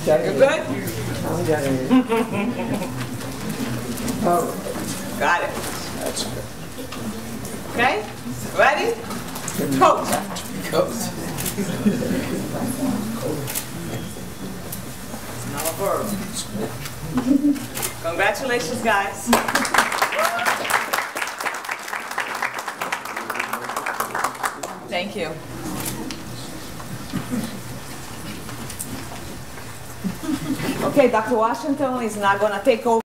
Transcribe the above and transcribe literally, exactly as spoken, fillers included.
You're good? I'm getting it. Oh, Got it. that's good. Okay? Ready? Coach. Coach. Now a verb. Congratulations, guys. Thank you. Okay, Doctor Washington is now going to take over.